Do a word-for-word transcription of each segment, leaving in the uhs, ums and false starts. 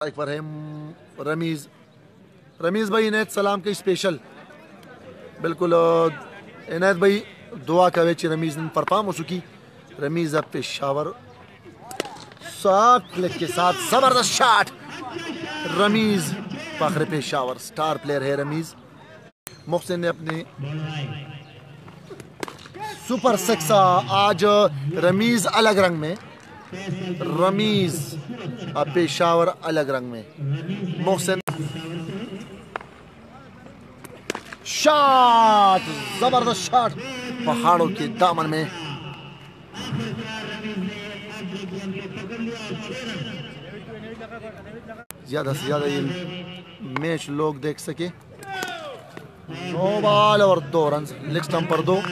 एक पर है रमीज रमीज भाई इनायत सलाम के स्पेशल बिल्कुल इनायत भाई दुआ कवे रमीज परफॉर्म हो चुकी रमीज अब पेशावर सात क्लिक के साथ जबरदस्त shot Rameez Fakhar Peshawar star player है रमीज मोहसिन ने अपने सुपर सिक्स आज रमीज अलग रंग में रमीज अब पेशावर अलग रंग में मोहसिन शॉट जबरदस्त शॉट पहाड़ों के दामन में ज्यादा से ज्यादा ये मैच लोग देख सके। दो बॉल और दो रन लेग स्टंप पर दो।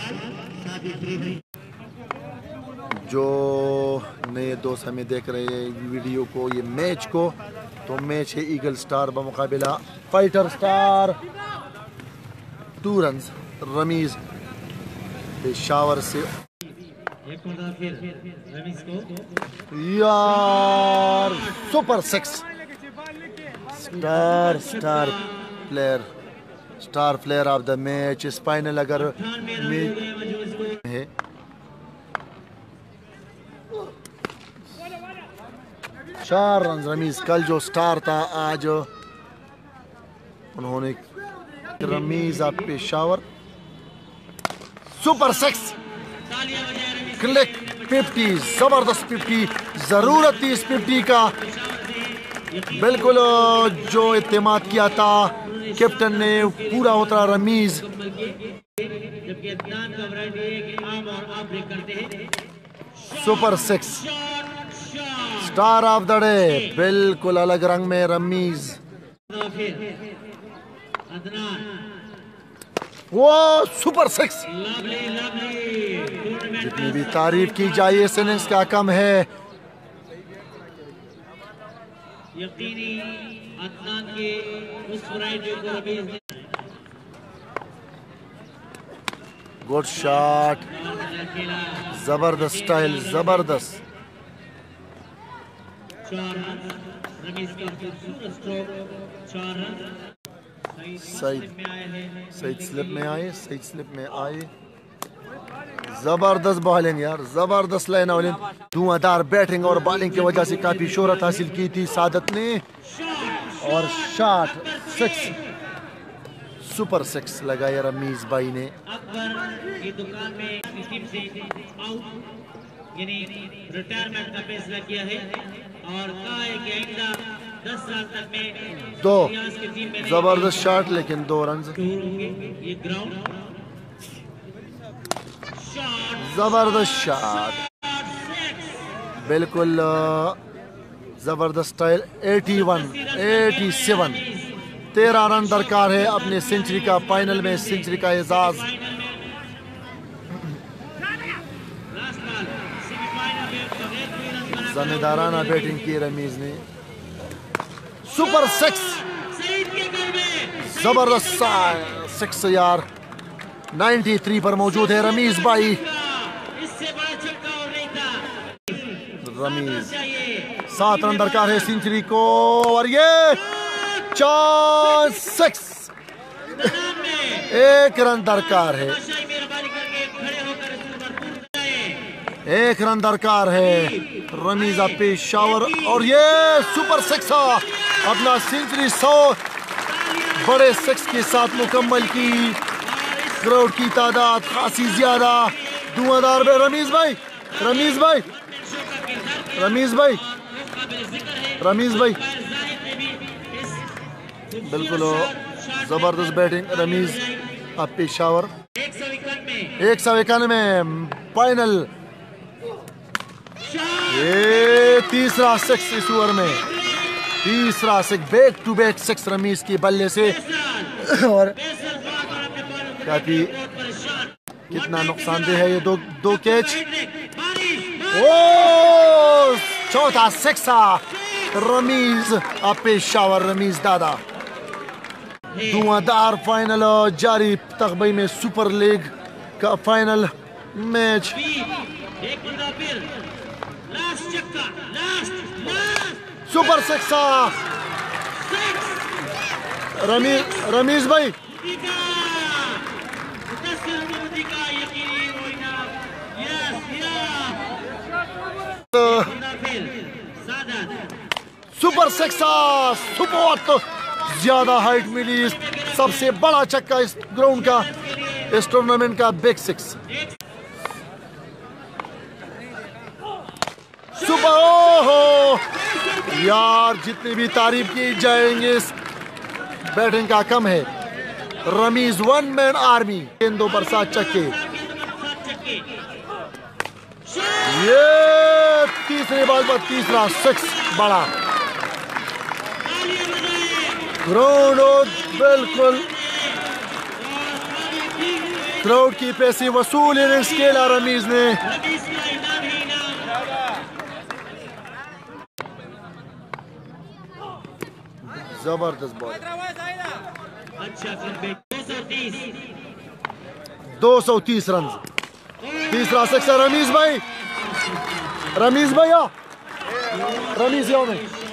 जो नए दोस्त हमें देख रहे हैं वीडियो को ये मैच को तो मैच है ईगल स्टार बमुकाबिला fighter star two run Rameez Peshawar से यार super six star star player star player of the match इस फाइनल अगर है चार रन रमीज कल जो स्टार था आज उन्होंने Rameez of Peshawar super six click fifty जबरदस्त फिफ्टी जरूरत थी इस फिफ्टी का बिल्कुल जो इत्तेमाद किया था कैप्टन ने पूरा उतरा Rameez super six star of the day बिल्कुल अलग रंग में रमीज वो सुपर सिक्स जितनी भी तारीफ की जाए इस इनिंग्स का कम है। यकीनी अदनान के उस गुड शॉट जबरदस्त स्टाइल जबरदस्त सही सही स्लिप में आए सही स्लिप में आए जबरदस्त बॉलिंग यार जबरदस्त लाइन बॉलिंग धुआंधार बैटिंग और बॉलिंग की वजह से काफी शोहरत हासिल की थी सादत ने और शॉट सिक्स सुपर सिक्स लगाया रमीज भाई ने। रिटायरमेंट का फैसला किया है और कहा है कि आइंदा दस साल तक में दो जबरदस्त शॉट लेकिन दो रन जबरदस्त शॉट बिल्कुल जबरदस्त स्टाइल इक्यासी सत्तासी तेरह रन दरकार है अपने सेंचुरी का फाइनल में सेंचुरी का एजाज जमेदाराना बैटिंग की रमीज ने सुपर सिक्स जबरदस्त सिक्स यार तिरानवे पर मौजूद है रमीज भाई रमीज सात रन दरकार है सेंचुरी को और ये चार सिक्स एक रन दरकार है एक रन दरकार है रमीज ऑफ पेशावर और ये सुपर सिक्स अपना सेंचुरी सौ बड़े सिक्स के साथ मुकम्मल की क्राउड की तादाद खासी ज्यादा धुआंधार में रमीज भाई रमीज भाई रमीज भाई रमीज भाई बिल्कुल जबरदस्त बैटिंग रमीज ऑफ पेशावर एक सौ इक्यानवे फाइनल ये तीसरा सिक्स इस ओवर में तीसरा six back to back six Rameez की बल्ले से और काफी कितना नुकसानदेह है ये दो दो कैच ओ चौथा सिक्स रमीज ऑफ पेशावर रमीज दादा धुआंधार फाइनल जारी तकबई में सुपर लीग का final match super sixer. Rameez Rameez भाई सुपर सिक्सा, सुपर ज्यादा हाइट मिली, सबसे बड़ा छक्का इस ग्राउंड का, इस टूर्नामेंट का बिग सिक्स। सुपर, ओहो यार, जितनी भी तारीफ की जाएंगे इस बैटिंग का कम है। रमीज वन मैन आर्मी, गेंदों पर सात छक्के। ये तीसरे बॉल पर तीसरा सिक्स बड़ा। ग्राउंड बिल्कुल क्राउड की पैसे वसूल इनिंग्स खेला रमीज ने। जबरदस्त बॉल। दो सौ तीस रन, तीसरा सिक्स रमीज भाई, रमीज भैया, रमीज में